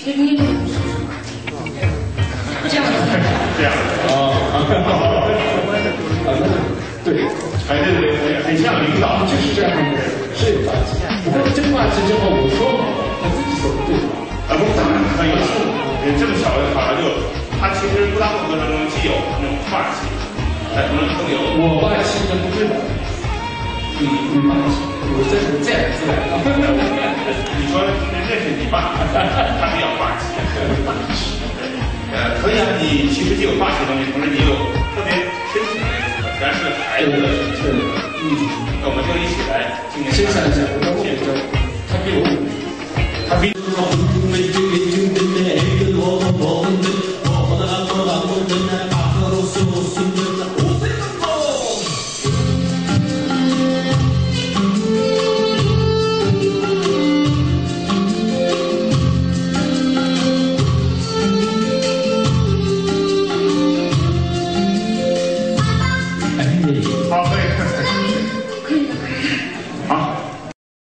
其实你这样子， 这样对， 哎对对对，很像领导， 就是这样的人，是有霸气。不过这个霸气之后，我说他自己说的对吗？ 啊不，当然很有数。这么小的孩就，他其实不大不合当中既有那种霸气，但可能更有。 我霸气这不对吧？你霸气，我这是自然自然的。 你说认识你爸，他比较霸气。可以啊，你其实既有霸气的东西，同时你有特别深情的那种，虽然是孩子的，那我们就一起来今年。 先想一想。